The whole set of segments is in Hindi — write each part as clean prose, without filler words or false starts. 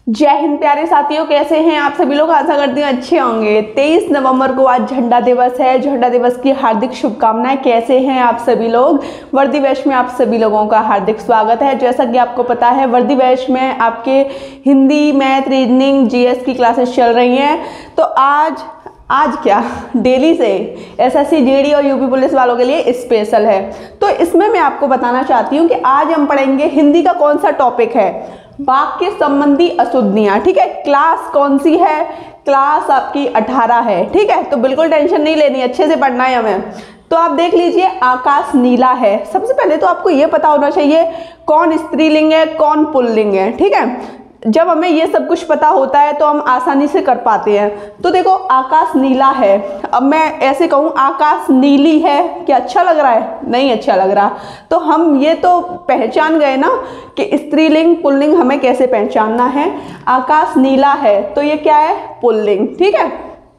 जय हिंद प्यारे साथियों, कैसे हैं आप सभी लोग। आशा करती हूँ अच्छे होंगे। 23 नवंबर को आज झंडा दिवस है। झंडा दिवस की हार्दिक शुभकामनाएं। कैसे हैं आप सभी लोग। वर्दी बैच में आप सभी लोगों का हार्दिक स्वागत है। जैसा कि आपको पता है, वर्दी बैच में आपके हिंदी, मैथ, रीजनिंग, जीएस की क्लासेस चल रही हैं। तो आज क्या डेली से एसएससी, जीडी और यूपी पुलिस वालों के लिए स्पेशल है। तो इसमें मैं आपको बताना चाहती हूँ कि आज हम पढ़ेंगे हिंदी का कौन सा टॉपिक है, वाक्य संबंधी अशुद्धियां। ठीक है, क्लास कौन सी है, क्लास आपकी 18 है। ठीक है, तो बिल्कुल टेंशन नहीं लेनी, अच्छे से पढ़ना है हमें। तो आप देख लीजिए, आकाश नीला है। सबसे पहले तो आपको ये पता होना चाहिए कौन स्त्रीलिंग है, कौन पुल्लिंग है। ठीक है, जब हमें ये सब कुछ पता होता है तो हम आसानी से कर पाते हैं। तो देखो, आकाश नीला है। अब मैं ऐसे कहूँ आकाश नीली है, क्या अच्छा लग रहा है? नहीं अच्छा लग रहा। तो हम ये तो पहचान गए ना कि स्त्रीलिंग पुल्लिंग हमें कैसे पहचानना है। आकाश नीला है तो ये क्या है, पुल्लिंग। ठीक है,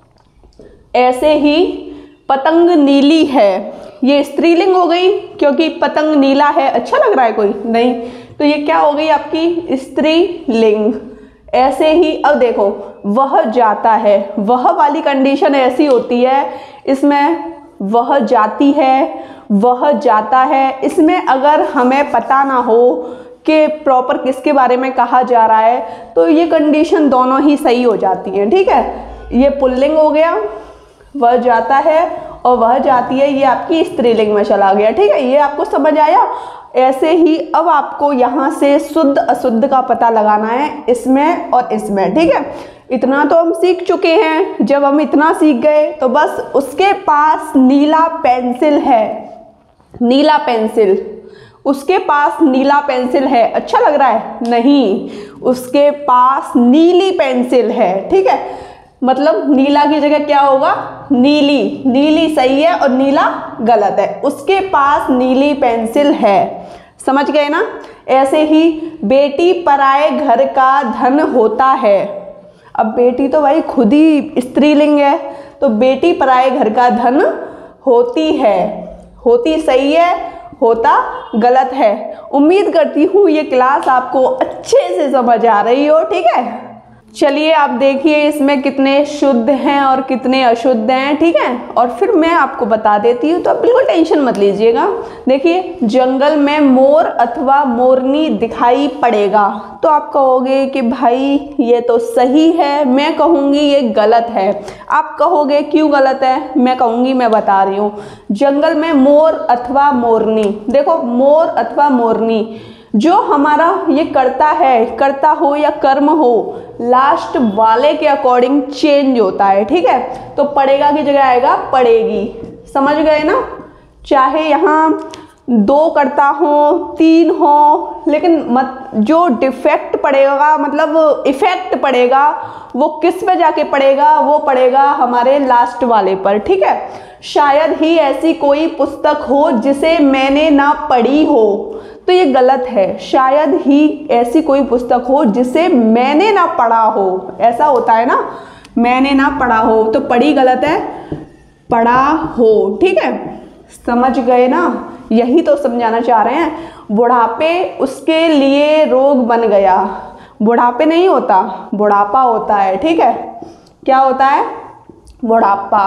ऐसे ही पतंग नीली है, ये स्त्रीलिंग हो गई क्योंकि पतंग नीला है। अच्छा लग रहा है कोई? नहीं, तो ये क्या हो गई आपकी स्त्रीलिंग। ऐसे ही अब देखो, वह जाता है, वह वाली कंडीशन ऐसी होती है, इसमें वह जाती है, वह जाता है। इसमें अगर हमें पता ना हो कि प्रॉपर किसके बारे में कहा जा रहा है तो ये कंडीशन दोनों ही सही हो जाती हैं। ठीक है, ये पुल्लिंग हो गया, वह जाता है, और वह जाती है, ये आपकी स्त्रीलिंग में चला गया। ठीक है, ये आपको समझ आया। ऐसे ही अब आपको यहाँ से शुद्ध अशुद्ध का पता लगाना है, इसमें और इसमें। ठीक है, इतना तो हम सीख चुके हैं। जब हम इतना सीख गए तो बस उसके पास नीला पेंसिल है, नीला पेंसिल, उसके पास नीला पेंसिल है। अच्छा लग रहा है? नहीं, उसके पास नीली पेंसिल है। ठीक है, मतलब नीला की जगह क्या होगा, नीली। नीली सही है और नीला गलत है। उसके पास नीली पेंसिल है। समझ गए ना। ऐसे ही बेटी पराए घर का धन होता है। अब बेटी तो भाई खुद ही स्त्रीलिंग है, तो बेटी पराए घर का धन होती है। होती सही है, होता गलत है। उम्मीद करती हूँ ये क्लास आपको अच्छे से समझ आ रही हो। ठीक है, चलिए आप देखिए इसमें कितने शुद्ध हैं और कितने अशुद्ध हैं। ठीक है, और फिर मैं आपको बता देती हूँ, तो आप बिल्कुल टेंशन मत लीजिएगा। देखिए, जंगल में मोर अथवा मोरनी दिखाई पड़ेगा, तो आप कहोगे कि भाई ये तो सही है, मैं कहूँगी ये गलत है। आप कहोगे क्यों गलत है, मैं कहूँगी, मैं बता रही हूँ। जंगल में मोर अथवा मोरनी, देखो मोर अथवा मोरनी जो हमारा ये करता है, करता हो या कर्म हो, लास्ट वाले के अकॉर्डिंग चेंज होता है। ठीक है, तो पड़ेगा की जगह आएगा पड़ेगी। समझ गए ना। चाहे यहाँ 2 करता हो, 3 हो, लेकिन जो डिफेक्ट पड़ेगा, मतलब इफेक्ट पड़ेगा, वो किस पे जाके पड़ेगा, वो पड़ेगा हमारे लास्ट वाले पर। ठीक है, शायद ही ऐसी कोई पुस्तक हो जिसे मैंने ना पढ़ी हो, तो ये गलत है। शायद ही ऐसी कोई पुस्तक हो जिसे मैंने ना पढ़ा हो, ऐसा होता है ना, मैंने ना पढ़ा हो, तो पढ़ी गलत है, पढ़ा हो। ठीक है, समझ गए ना। यही तो समझाना चाह रहे हैं। बुढ़ापे उसके लिए रोग बन गया। बुढ़ापे नहीं होता, बुढ़ापा होता है। ठीक है, क्या होता है, बुढ़ापा।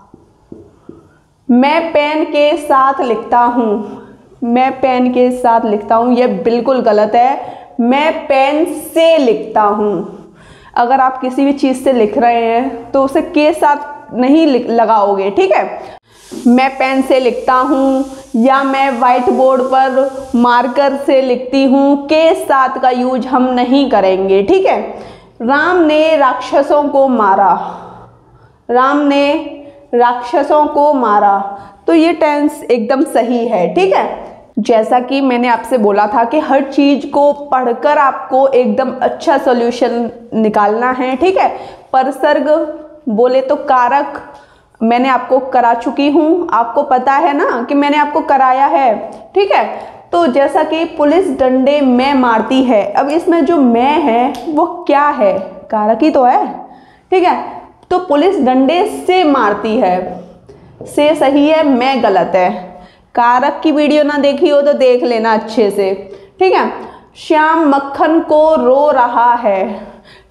मैं पेन के साथ लिखता हूँ, मैं पेन के साथ लिखता हूँ, ये बिल्कुल गलत है। मैं पेन से लिखता हूँ। अगर आप किसी भी चीज़ से लिख रहे हैं तो उसे के साथ नहीं लगाओगे। ठीक है, मैं पेन से लिखता हूँ या मैं व्हाइट बोर्ड पर मार्कर से लिखती हूँ, के साथ का यूज हम नहीं करेंगे। ठीक है, राम ने राक्षसों को मारा, राम ने राक्षसों को मारा, तो ये टेंस एकदम सही है। ठीक है, जैसा कि मैंने आपसे बोला था कि हर चीज़ को पढ़कर आपको एकदम अच्छा सॉल्यूशन निकालना है। ठीक है, परसर्ग बोले तो कारक मैंने आपको करा चुकी हूँ, आपको पता है ना कि मैंने आपको कराया है। ठीक है, तो जैसा कि पुलिस डंडे में मारती है, अब इसमें जो मैं है वो क्या है, कारक ही तो है। ठीक है, तो पुलिस डंडे से मारती है, से सही है, मैं गलत है। कारक की वीडियो ना देखी हो तो देख लेना अच्छे से। ठीक है, श्याम मक्खन को रो रहा है।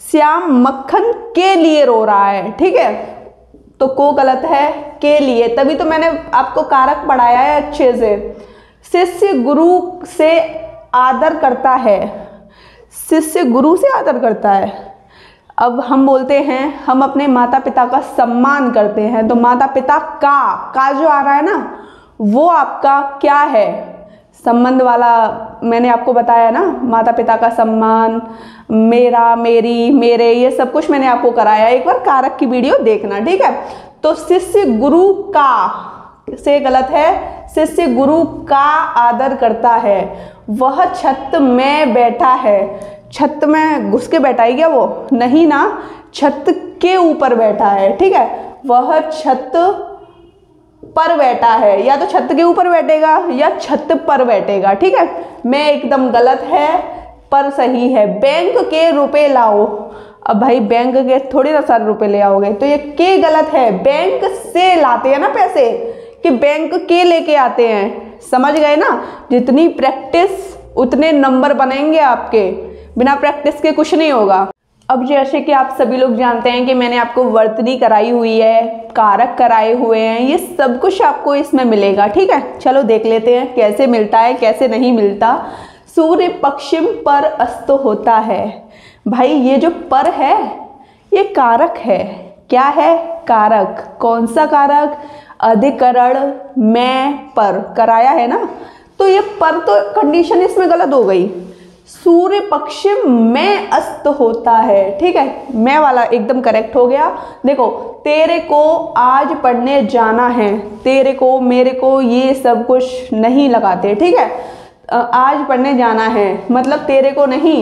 श्याम मक्खन के लिए रो रहा है, ठीक है, तो को गलत है, के लिए, तभी तो मैंने आपको कारक पढ़ाया है अच्छे से। शिष्य गुरु से आदर करता है, शिष्य गुरु से आदर करता है। अब हम बोलते हैं हम अपने माता पिता का सम्मान करते हैं, तो माता पिता का जो आ रहा है ना, वो आपका क्या है, संबंध वाला मैंने आपको बताया ना, माता पिता का सम्मान, मेरा, मेरी, मेरे, ये सब कुछ मैंने आपको कराया, एक बार कारक की वीडियो देखना, ठीक है। तो शिष्य गुरु का से गलत है, शिष्य गुरु का आदर करता है। वह छत में बैठा है, छत में घुस के बैठा है क्या वो, नहीं ना, छत के ऊपर बैठा है, ठीक है। वह छत पर बैठा है, या तो छत के ऊपर बैठेगा या छत पर बैठेगा, ठीक है। मैं एकदम गलत है, पर सही है। बैंक के रुपए लाओ, अब भाई बैंक के थोड़ी ना सारे रुपए ले आओगे, तो ये के गलत है। बैंक से लाते हैं ना पैसे, कि बैंक के लेके आते हैं, समझ गए ना। जितनी प्रैक्टिस उतने नंबर बनेंगे आपके, बिना प्रैक्टिस के कुछ नहीं होगा। अब जैसे कि आप सभी लोग जानते हैं कि मैंने आपको वर्तनी कराई हुई है, कारक कराए हुए हैं, ये सब कुछ आपको इसमें मिलेगा, ठीक है। चलो देख लेते हैं कैसे मिलता है, कैसे नहीं मिलता। सूर्य पश्चिम पर अस्त होता है। भाई ये जो पर है ये कारक है, क्या है, कारक। कौन सा कारक, अधिकरण में पर कराया है ना, तो ये पर तो कंडीशन इसमें गलत हो गई। सूर्य पश्चिम में अस्त होता है, ठीक है, मैं वाला एकदम करेक्ट हो गया। देखो, तेरे को आज पढ़ने जाना है, तेरे को, मेरे को, ये सब कुछ नहीं लगाते, ठीक है। आज पढ़ने जाना है मतलब तेरे को नहीं,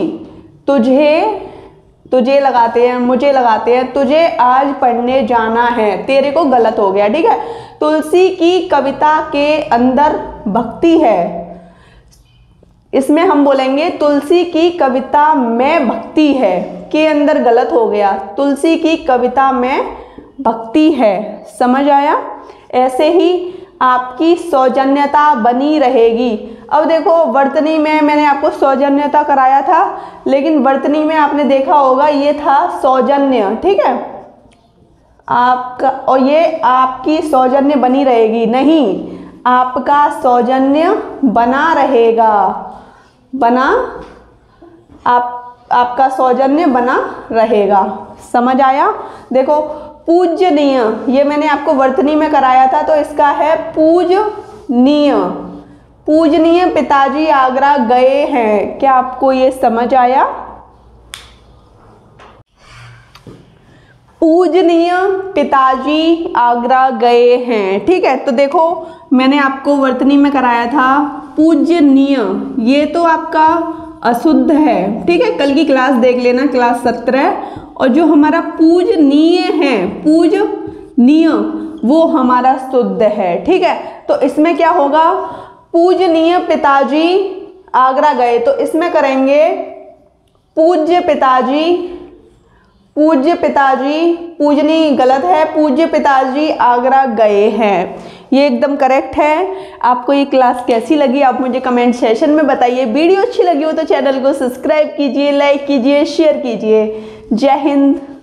तुझे लगाते हैं, मुझे लगाते हैं, तुझे आज पढ़ने जाना है, तेरे को गलत हो गया, ठीक है। तुलसी की कविता के अंदर भक्ति है, इसमें हम बोलेंगे तुलसी की कविता में भक्ति है, के अंदर गलत हो गया, तुलसी की कविता में भक्ति है, समझ आया। ऐसे ही आपकी सौजन्यता बनी रहेगी। अब देखो वर्तनी में मैंने आपको सौजन्यता कराया था, लेकिन वर्तनी में आपने देखा होगा ये था सौजन्य, ठीक है, आपका, और ये आपकी सौजन्य बनी रहेगी, नहीं, आपका सौजन्य बना रहेगा, आपका सौजन्य बना रहेगा, समझ आया। देखो पूजनीय, ये मैंने आपको वर्तनी में कराया था, तो इसका है पूजनीय। पूजनीय पिताजी आगरा गए हैं, क्या आपको ये समझ आया। पूजनीय पिताजी आगरा गए हैं, ठीक है। तो देखो मैंने आपको वर्तनी में कराया था पूजनीय, ये तो आपका अशुद्ध है, ठीक है, कल की क्लास देख लेना, क्लास 17। और जो हमारा पूजनीय है, पूजनीय, वो हमारा शुद्ध है, ठीक है। तो इसमें क्या होगा, पूजनीय पिताजी आगरा गए, तो इसमें करेंगे पूज्य पिताजी, पूज्य पिताजी, पूजनी गलत है, पूज्य पिताजी आगरा गए हैं, ये एकदम करेक्ट है। आपको ये क्लास कैसी लगी आप मुझे कमेंट सेशन में बताइए। वीडियो अच्छी लगी हो तो चैनल को सब्सक्राइब कीजिए, लाइक कीजिए, शेयर कीजिए। जय हिंद।